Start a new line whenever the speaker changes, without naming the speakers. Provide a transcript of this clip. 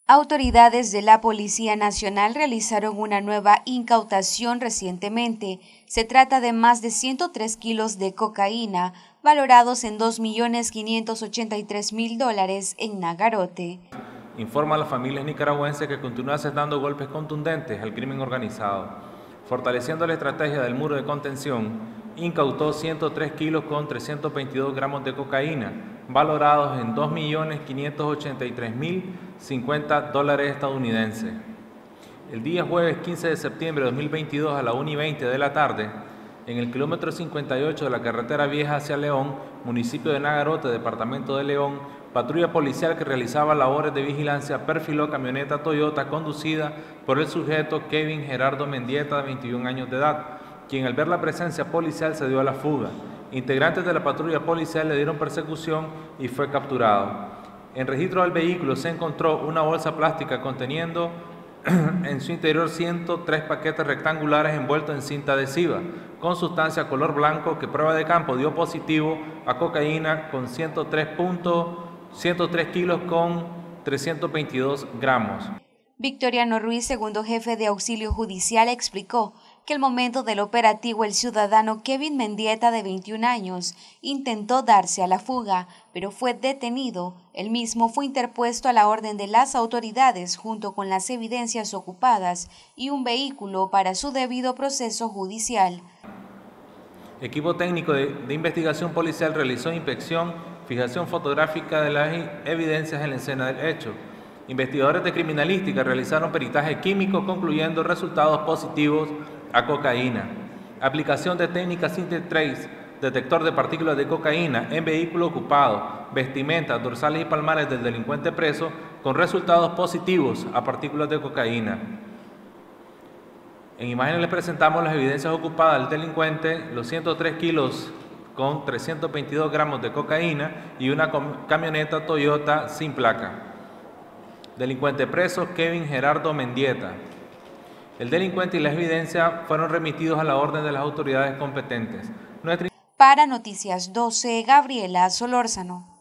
Autoridades de la Policía Nacional realizaron una nueva incautación recientemente. Se trata de más de 103 kilos de cocaína, valorados en $2.583.000 en Nagarote.
Informa a las familias nicaragüenses que continúa asestando golpes contundentes al crimen organizado. Fortaleciendo la estrategia del muro de contención, incautó 103 kilos con 322 gramos de cocaína, valorados en $2.583.050 estadounidenses. El día jueves 15 de septiembre de 2022 a la 1:20 de la tarde, en el kilómetro 58 de la carretera vieja hacia León, municipio de Nagarote, departamento de León, patrulla policial que realizaba labores de vigilancia perfiló camioneta Toyota conducida por el sujeto Kevin Gerardo Mendieta, de 21 años de edad, quien al ver la presencia policial se dio a la fuga. Integrantes de la patrulla policial le dieron persecución y fue capturado. En registro del vehículo se encontró una bolsa plástica conteniendo en su interior 103 paquetes rectangulares envueltos en cinta adhesiva, con sustancia color blanco que prueba de campo dio positivo a cocaína con 103 kilos con 322 gramos.
Victoriano Ruiz, segundo jefe de auxilio judicial, explicó que al momento del operativo el ciudadano Kevin Mendieta, de 21 años, intentó darse a la fuga, pero fue detenido. El mismo fue interpuesto a la orden de las autoridades junto con las evidencias ocupadas y un vehículo para su debido proceso judicial.
Equipo técnico de investigación policial realizó inspección, fijación fotográfica de las evidencias en la escena del hecho. Investigadores de criminalística realizaron peritaje químico concluyendo resultados positivos a cocaína. Aplicación de técnica Sintetrace, detector de partículas de cocaína en vehículo ocupado, vestimentas, dorsales y palmares del delincuente preso con resultados positivos a partículas de cocaína. En imágenes les presentamos las evidencias ocupadas del delincuente, los 103 kilos con 322 gramos de cocaína y una camioneta Toyota sin placa. Delincuente preso Kevin Gerardo Mendieta. El delincuente y la evidencia fueron remitidos a la orden de las autoridades competentes.
Para Noticias 12, Gabriela Solórzano.